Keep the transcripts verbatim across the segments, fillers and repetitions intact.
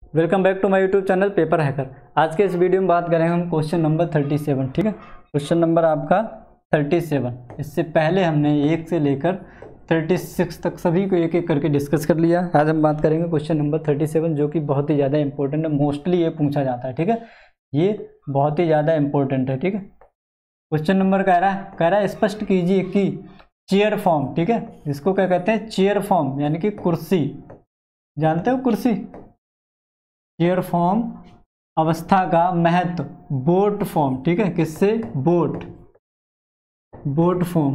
Welcome back to my YouTube channel Paper Hacker. आज के इस वीडियो में बात करेंगे हम क्वेश्चन नंबर थर्टी सेवन। ठीक है, क्वेश्चन नंबर आपका थर्टी सेवन। इससे पहले हमने एक से लेकर थर्टी सिक्स तक सभी को एक एक करके डिस्कस कर लिया। आज हम बात करेंगे क्वेश्चन नंबर थर्टी सेवन, जो कि बहुत ही ज़्यादा इंपॉर्टेंट है। मोस्टली ये पूछा जाता है। ठीक है, ये बहुत ही ज़्यादा इंपॉर्टेंट है। ठीक है, क्वेश्चन नंबर कह रहा है कह रहा है स्पष्ट कीजिए कि चेयर फॉर्म, ठीक है, इसको क्या कहते हैं, चेयर फॉर्म यानी कि कुर्सी। जानते हो कुर्सी? चेयर फॉर्म अवस्था का महत्व बोट फॉर्म, ठीक है, किससे, बोट बोट फॉर्म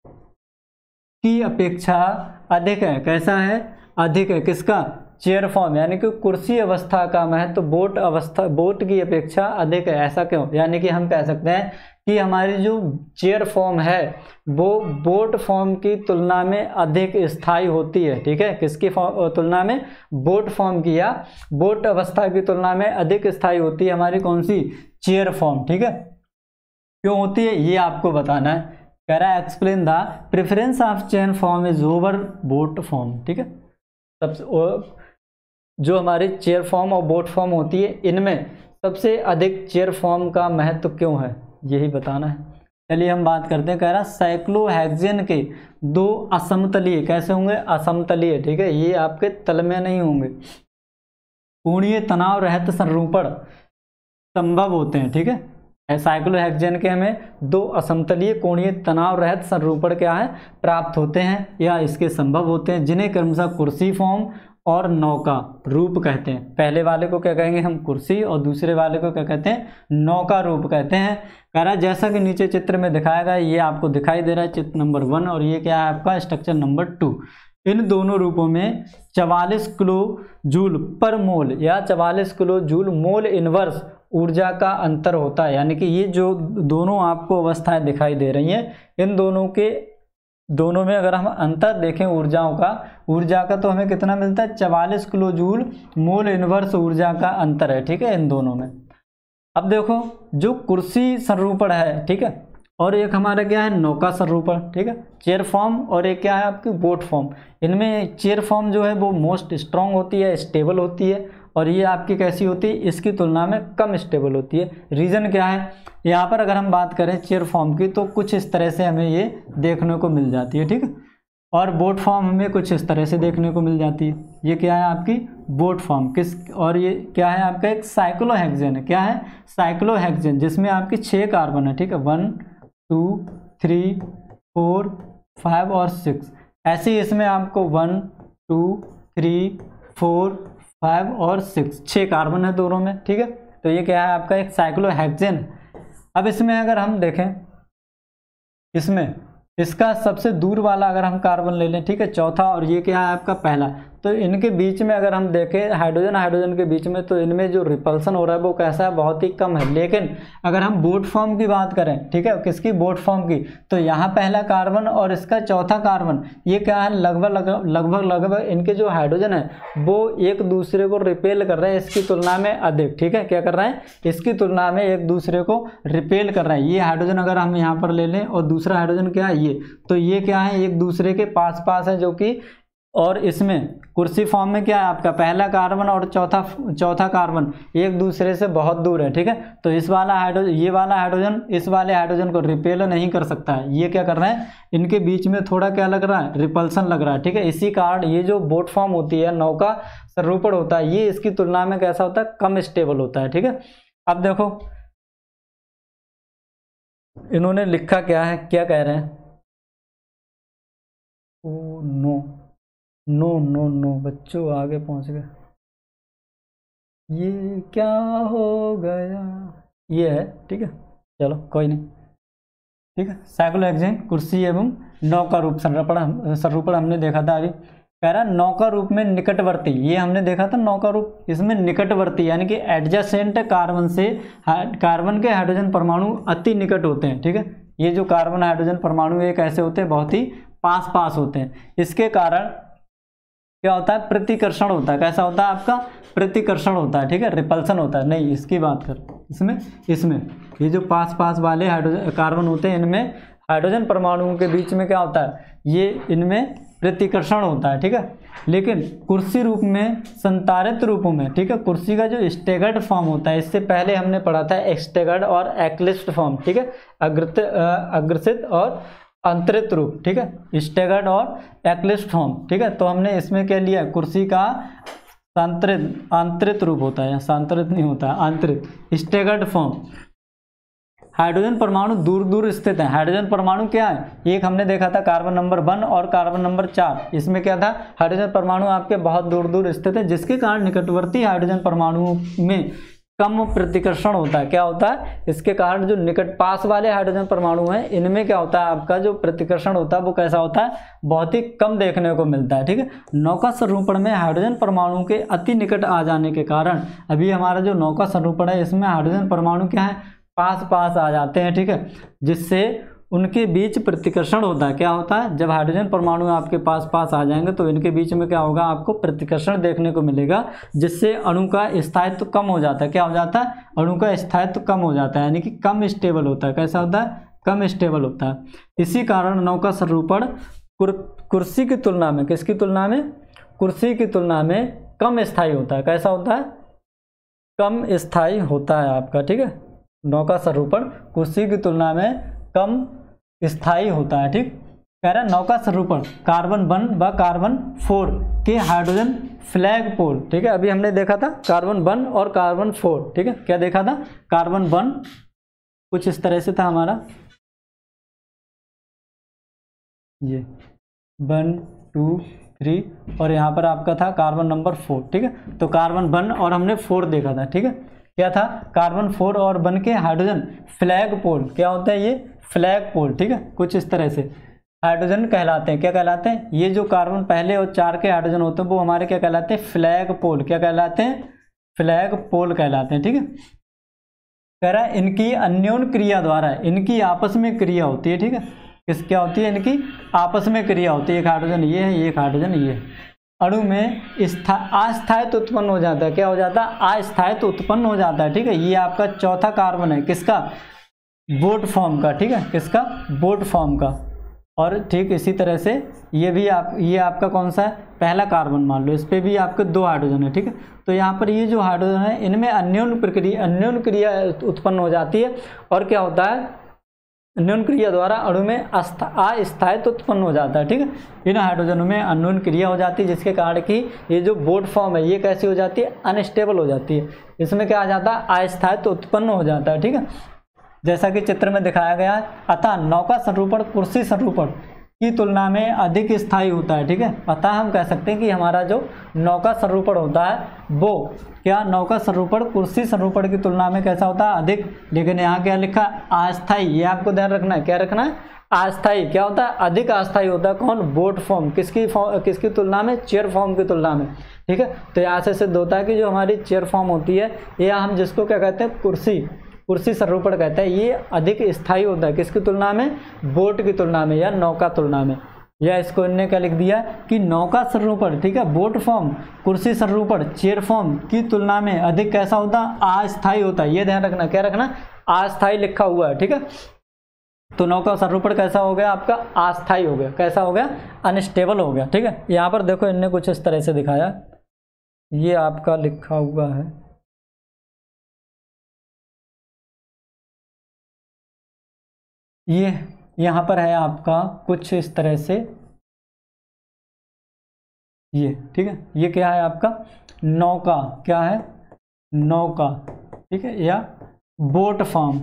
की अपेक्षा अधिक है। कैसा है, अधिक है। किसका, चेयर फॉर्म यानी कि कुर्सी अवस्था का महत्व बोट अवस्था बोट की अपेक्षा अधिक है। ऐसा क्यों? यानी कि हम कह सकते हैं कि हमारी जो चेयर फॉर्म है वो बोट फॉर्म की तुलना में अधिक स्थायी होती है। ठीक है, किसकी तुलना में, बोट फॉर्म की या बोट अवस्था की तुलना में अधिक स्थायी होती है हमारी कौन सी, चेयर फॉर्म। ठीक है, क्यों होती है ये आपको बताना है। कह रहा है explain the preference of chair form is over boat form. ठीक है, सबसे जो हमारी चेयर फॉर्म और बोट फॉर्म होती है इनमें सबसे अधिक चेयर फॉर्म का महत्व क्यों है, यही बताना है। चलिए हम बात करते हैं। कह रहा साइक्लोहेक्सेन के दो असमतलीय, कैसे होंगे, असमतलीय। ठीक है, ये आपके तल में नहीं होंगे, कोणीय तनाव रहित संरूपण संभव होते हैं। ठीक है, साइक्लोहेक्सेन के हमें दो असमतलीय कोणीय तनाव रहित संरूपण क्या है, प्राप्त होते हैं या इसके संभव होते हैं, जिन्हें क्रमशः कुर्सी फॉर्म और नौका रूप कहते हैं। पहले वाले को क्या कहेंगे हम, कुर्सी, और दूसरे वाले को क्या कहते हैं, नौका रूप कहते हैं। कह रहा है जैसा कि नीचे चित्र में दिखाया गया, ये आपको दिखाई दे रहा है चित्र नंबर वन, और ये क्या है आपका स्ट्रक्चर नंबर टू। इन दोनों रूपों में चवालीस किलो जूल पर मोल या चवालीस किलो जूल मोल इनवर्स ऊर्जा का अंतर होता है। यानी कि ये जो दोनों आपको अवस्थाएं दिखाई दे रही हैं, इन दोनों के दोनों में अगर हम अंतर देखें ऊर्जाओं का ऊर्जा का तो हमें कितना मिलता है, चवालीस किलो जूल मोल इनवर्स ऊर्जा का अंतर है। ठीक है, इन दोनों में। अब देखो जो कुर्सी संरूपण है, ठीक है, और एक हमारा क्या है, नौका संरूपण। ठीक है, चेयर फॉर्म, और एक क्या है आपकी, बोट फॉर्म। इनमें चेयर फॉर्म जो है वो मोस्ट स्ट्रांग होती है, स्टेबल होती है, और ये आपकी कैसी होती है, इसकी तुलना में कम स्टेबल होती है। रीज़न क्या है, यहाँ पर अगर हम बात करें चेयर फॉर्म की तो कुछ इस तरह से हमें ये देखने को मिल जाती है। ठीक है, और बोट फॉर्म हमें कुछ इस तरह से देखने को मिल जाती है। ये क्या है आपकी, बोट फॉर्म किस, और ये क्या है आपका, एक साइक्लोहेक्सेन है। क्या है, साइक्लोहेक्सेन, जिसमें आपकी छः कार्बन है। ठीक है, one two three four five और सिक्स। ऐसे ही इसमें आपको one two three four five और सिक्स, छः कार्बन है दोनों में। ठीक है, तो ये क्या है आपका, एक साइक्लोहेक्सेन। अब इसमें अगर हम देखें, इसमें इसका सबसे दूर वाला अगर हम कार्बन ले लें, ठीक है, चौथा, और ये क्या है आपका पहला, तो इनके बीच में अगर हम देखें हाइड्रोजन हाइड्रोजन के बीच में, तो इनमें जो रिपल्सन हो रहा है वो कैसा है, बहुत ही कम है। लेकिन अगर हम बोट फॉर्म की बात करें, ठीक है, किसकी, बोट फॉर्म की, तो यहाँ पहला कार्बन और इसका चौथा कार्बन, ये क्या है, लगभग लगभग लगभग इनके जो हाइड्रोजन है वो एक दूसरे को रिपेल कर रहे हैं इसकी तुलना में अधिक। ठीक है, क्या कर रहे हैं, इसकी तुलना में एक दूसरे को रिपेल कर रहे हैं। ये हाइड्रोजन अगर हम यहाँ पर ले लें और दूसरा हाइड्रोजन क्या है, ये, तो ये क्या है, एक दूसरे के पास पास है, जो कि, और इसमें कुर्सी फॉर्म में क्या है आपका, पहला कार्बन और चौथा चौथा कार्बन एक दूसरे से बहुत दूर है। ठीक है, तो इस वाला हाइड्रोजन ये वाला हाइड्रोजन इस वाले हाइड्रोजन को रिपेल नहीं कर सकता है। ये क्या कर रहे हैं, इनके बीच में थोड़ा क्या लग रहा है, रिपल्सन लग रहा है। ठीक है, इसी कारण ये जो बोट फॉर्म होती है, नौका संरूपण होता है, ये इसकी तुलना में कैसा होता है, कम स्टेबल होता है। ठीक है, अब देखो इन्होंने लिखा क्या है, क्या कह रहे हैं, oh no no no no बच्चों आगे पहुंच गए, ये क्या हो गया, ये है। ठीक है, चलो कोई नहीं। ठीक है, साइक्लोहेक्सेन कुर्सी एवं नौका रूप संरूपण संरूपण हमने देखा था अभी। कह रहा नौका रूप में निकटवर्ती, ये हमने देखा था नौका रूप, इसमें निकटवर्ती यानी कि एडजेसेंट कार्बन से कार्बन के हाइड्रोजन परमाणु अति निकट होते हैं। ठीक है, ये जो कार्बन हाइड्रोजन परमाणु ये कैसे होते हैं, बहुत ही पास पास होते हैं। इसके कारण क्या होता है, प्रतिकर्षण होता है। कैसा होता है आपका, प्रतिकर्षण होता है। ठीक है, रिपल्सन होता है नहीं, इसकी बात कर, इसमें इसमें ये जो पास पास वाले हाइड्रोजन कार्बन होते हैं, इनमें हाइड्रोजन परमाणुओं के बीच में क्या होता है, ये इनमें प्रतिकर्षण होता है, ठीक है। लेकिन कुर्सी रूप में संतारित रूपों में, ठीक है, कुर्सी का जो स्टेगर्ड फॉर्म होता है, इससे पहले हमने पढ़ा था स्टेगर्ड और एक्लिप्स्ड फॉर्म, ठीक है, अग्रत अग्रसित और अंतरित रूप, ठीक है, स्टेगर्ड और एक्लिप्स्ड फॉर्म, ठीक है। तो हमने इसमें क्या लिया, कुर्सी का सांतरित आंतरिक रूप होता है, सांतरित नहीं होता है, आंतरिक स्टेगर्ड फॉर्म। हाइड्रोजन परमाणु दूर दूर स्थित है। हाइड्रोजन परमाणु क्या है, एक हमने देखा था कार्बन नंबर वन और कार्बन नंबर चार, इसमें क्या था, हाइड्रोजन परमाणु आपके बहुत दूर दूर स्थित है, जिसके कारण निकटवर्ती हाइड्रोजन परमाणुओं में कम प्रतिकर्षण होता है। क्या होता है, इसके कारण जो निकट पास वाले हाइड्रोजन परमाणु हैं, इनमें क्या होता है, आपका जो प्रतिकर्षण होता है वो कैसा होता है, बहुत ही कम देखने को मिलता है, ठीक है। नौका संरूपण में हाइड्रोजन परमाणु के अति निकट आ जाने के कारण, अभी हमारा जो नौका संरूपण है इसमें हाइड्रोजन परमाणु क्या है, पास पास आ जाते हैं, ठीक है, जिससे उनके बीच प्रतिकर्षण होता है। क्या होता है, जब हाइड्रोजन परमाणु आपके पास पास आ जाएंगे तो इनके बीच में क्या होगा, आपको प्रतिकर्षण देखने को मिलेगा, जिससे अणु का स्थायित्व कम हो जाता है। क्या हो जाता है, अणु का स्थायित्व कम हो जाता है, यानी कि कम स्टेबल होता है। कैसा होता है, कम स्टेबल होता है। इसी कारण नौका संरूपण कुर, कुर्सी की तुलना में, किसकी तुलना में, कुर्सी की तुलना में कम स्थायी होता है। कैसा होता है, कम स्थायी होता है आपका, ठीक है। नौका संरूपण कुर्सी की तुलना में कम स्थायी होता है, ठीक। कह रहा है नौका संरूपण कार्बन वन व कार्बन फोर के हाइड्रोजन फ्लैग पोल, ठीक है। अभी हमने देखा था कार्बन वन और कार्बन फोर, ठीक है। क्या देखा था, कार्बन वन कुछ इस तरह से था हमारा, ये वन टू थ्री, और यहाँ पर आपका था कार्बन नंबर फोर, ठीक है। तो कार्बन वन और हमने फोर देखा था, ठीक है। क्या था, कार्बन फोर और वन के हाइड्रोजन फ्लैग पोल। क्या होता है ये, फ्लैग पोल, ठीक है, कुछ इस तरह से हाइड्रोजन कहलाते हैं। क्या कहलाते हैं, ये जो कार्बन पहले और चार के हाइड्रोजन होते हैं वो हमारे क्या कहलाते हैं, फ्लैग पोल। क्या कहलाते हैं, फ्लैग पोल कहलाते हैं, ठीक है। कह रहा है इनकी अन्योन क्रिया द्वारा, इनकी आपस में क्रिया होती है, ठीक है। किस क्या होती है, इनकी आपस में क्रिया होती है। एक हाइड्रोजन ये है, एक हाइड्रोजन ये है, अणु में अस्थायित्व उत्पन्न हो जाता है। क्या हो जाता है, अस्थायित्व उत्पन्न हो जाता है, ठीक है। ये आपका चौथा कार्बन है, किसका, बोट फॉर्म का, ठीक है, किसका, बोट फॉर्म का। और ठीक इसी तरह से ये भी आप, ये आपका कौन सा है, पहला कार्बन मान लो, इस पे भी आपके दो हाइड्रोजन है, ठीक है। तो यहाँ पर ये जो हाइड्रोजन है इनमें अन्योन प्रक्रिया अन्योन क्रिया उत्पन्न हो जाती है, और क्या होता है, अन्योन क्रिया द्वारा अणु में अस्थायित्व उत्पन्न हो जाता है, ठीक है। इन हाइड्रोजनों में अन्योन क्रिया हो जाती है, जिसके कारण कि ये जो बोट फॉर्म है ये कैसी हो जाती है, अनस्टेबल हो जाती है। इसमें क्या आ जाता है, अस्थायित्व उत्पन्न हो जाता है, ठीक है, जैसा कि चित्र में दिखाया गया है। अतः नौका संरूपण कुर्सी संरूपण की तुलना में अधिक स्थायी होता है, ठीक है। अतः हम कह सकते हैं कि हमारा जो नौका संरूपण होता है वो क्या, नौका संरूपण कुर्सी संरूपण की तुलना में कैसा होता है, अधिक। लेकिन यहाँ क्या लिखा, अस्थायी, ये आपको ध्यान रखना है। क्या रखना है, अस्थायी। क्या होता है, अधिक अस्थायी होता है। कौन, बोट फॉर्म, किसकी फॉर्म, किसकी तुलना में, चेयर फॉर्म की तुलना में, ठीक है। तो यहाँ से सिद्ध होता है कि जो हमारी चेयर फॉर्म होती है, या हम जिसको क्या कहते हैं, कुर्सी कुर्सी संरूपण कहते हैं, ये अधिक स्थायी होता है। किसकी तुलना में, बोट की तुलना में या नौका तुलना में। या इसको इनने क्या लिख दिया कि नौका संरूपण, ठीक है, बोट फॉर्म कुर्सी संरूपण चेयर फॉर्म की तुलना में अधिक कैसा होता है, अस्थायी होता है। ये ध्यान रखना, क्या रखना, अस्थायी लिखा हुआ है, ठीक है। तो नौका संरूपण कैसा हो गया, आपका अस्थायी हो गया। कैसा हो गया, अनस्टेबल हो गया, ठीक है। यहाँ पर देखो इनने कुछ इस तरह से दिखाया, ये आपका लिखा हुआ है, ये यहाँ पर है आपका कुछ इस तरह से, ये ठीक है। ये क्या है आपका, नौका, क्या है, नौका, ठीक है, या बोट फॉर्म,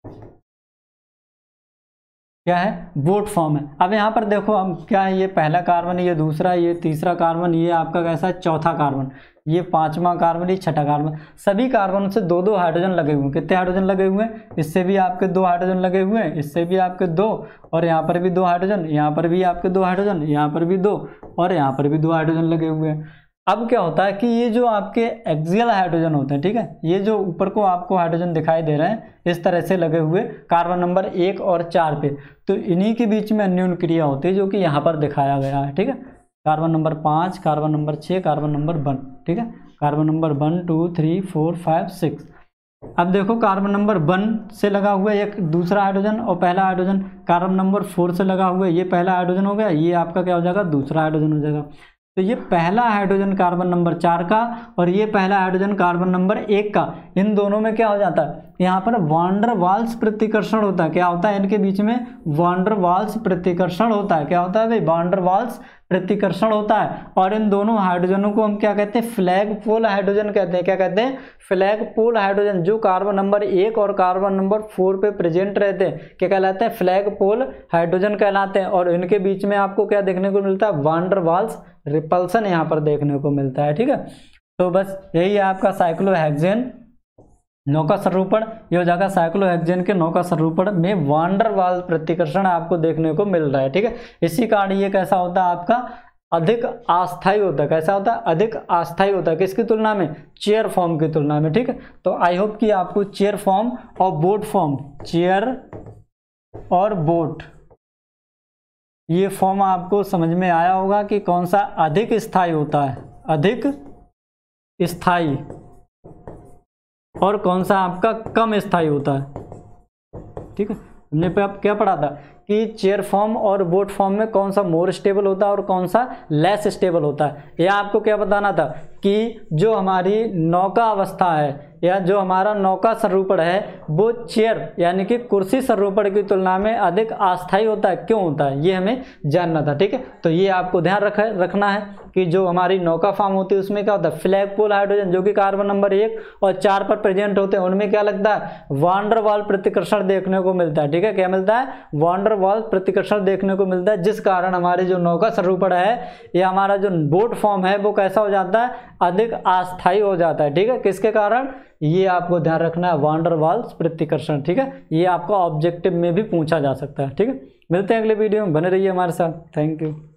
क्या है, बोट फॉर्म है। अब यहाँ पर देखो हम क्या है, ये पहला कार्बन, ये दूसरा, ये तीसरा कार्बन, ये आपका कैसा है, चौथा कार्बन, ये पांचवा कार्बन, ये छठा कार्बन। सभी कार्बन से दो दो हाइड्रोजन लगे हुए हैं। कितने हाइड्रोजन लगे हुए हैं, इससे भी आपके दो हाइड्रोजन लगे हुए हैं, इससे भी आपके दो, और यहाँ पर भी दो हाइड्रोजन, यहाँ पर भी आपके दो हाइड्रोजन, यहाँ पर भी दो, और यहाँ पर भी दो हाइड्रोजन लगे हुए हैं। अब क्या होता है कि ये जो आपके एक्सियल हाइड्रोजन होते हैं, ठीक है, ये जो ऊपर को आपको हाइड्रोजन दिखाई दे रहे हैं इस तरह से लगे हुए कार्बन नंबर एक और चार पे, तो इन्हीं के बीच में अन्योन क्रिया होती है, जो कि यहाँ पर दिखाया गया है, ठीक है। कार्बन नंबर पाँच, कार्बन नंबर छः, कार्बन नंबर वन, ठीक है, carbon number one two three four five six. अब देखो कार्बन नंबर वन से लगा हुआ है एक दूसरा हाइड्रोजन और पहला हाइड्रोजन, कार्बन नंबर फोर से लगा हुआ है ये पहला हाइड्रोजन हो गया, ये आपका क्या हो जाएगा दूसरा हाइड्रोजन हो जाएगा। तो ये पहला हाइड्रोजन कार्बन नंबर चार का और ये पहला हाइड्रोजन कार्बन नंबर एक का, इन दोनों में क्या हो जाता है, यहाँ पर वान डर वाल्स प्रतिकर्षण होता है। क्या होता है इनके बीच में वान डर वाल्स प्रतिकर्षण होता है। क्या होता है भाई, वान डर वाल्स प्रतिकर्षण होता है। और इन दोनों हाइड्रोजनों को हम क्या कहते हैं, फ्लैग पोल हाइड्रोजन कहते हैं। क्या कहते हैं, फ्लैग पोल हाइड्रोजन, जो कार्बन नंबर एक और कार्बन नंबर फोर पे प्रेजेंट रहते हैं क्या कहलाते हैं, फ्लैग पोल हाइड्रोजन कहलाते हैं। और इनके बीच में आपको क्या देखने को मिलता है, वान डर वाल्स रिपल्सन यहाँ पर देखने को मिलता है। ठीक है, तो बस यही है आपका साइक्लोहेक्सेन नौका स्वरूपण, ये हो जाएगा साइक्लोहेक्सेन के नौका स्वरूपण में वान डर वाल्स प्रतिकर्षण आपको देखने को मिल रहा है। ठीक है, इसी कारण ये कैसा होता है आपका, अधिक अस्थायी होता है। कैसा होता है, अधिक अस्थायी होता है। किसकी तुलना में, चेयर फॉर्म की तुलना में। ठीक है, तो आई होप कि आपको चेयर फॉर्म और बोट फॉर्म, चेयर और बोट, ये फॉर्म आपको समझ में आया होगा कि कौन सा अधिक स्थायी होता है, अधिक स्थायी, और कौन सा आपका कम स्थायी होता है। ठीक है, हमने पे आप क्या पढ़ा था कि चेयर फॉर्म और बोट फॉर्म में कौन सा मोर स्टेबल होता है और कौन सा लेस स्टेबल होता है। यह आपको क्या बताना था कि जो हमारी नौका अवस्था है या जो हमारा नौका स्वरूपण है वो चेयर यानी कि कुर्सी स्वरूपण की तुलना में अधिक अस्थायी होता है। क्यों होता है ये हमें जानना था। ठीक है, तो ये आपको ध्यान रख रखना है कि जो हमारी नौका फॉर्म होती है उसमें क्या होता है, फ्लैग पोल हाइड्रोजन जो कि कार्बन नंबर एक और चार पर प्रेजेंट होते हैं, उनमें क्या लगता है, वान डर वाल्स प्रतिकर्षण देखने को मिलता है। ठीक है, क्या मिलता है, वान डर वाल्स प्रतिकर्षण देखने को मिलता है, जिस कारण हमारे जो नौका स्वरूपण है या हमारा जो बोट फॉर्म है वो कैसा हो जाता है, अधिक अस्थायी हो जाता है। ठीक है, किसके कारण, ये आपको ध्यान रखना है, वान डर वाल्स प्रतिकर्षण। ठीक है, ये आपको ऑब्जेक्टिव में भी पूछा जा सकता है। ठीक है, मिलते हैं अगले वीडियो में, बने रहिए हमारे साथ। Thank you.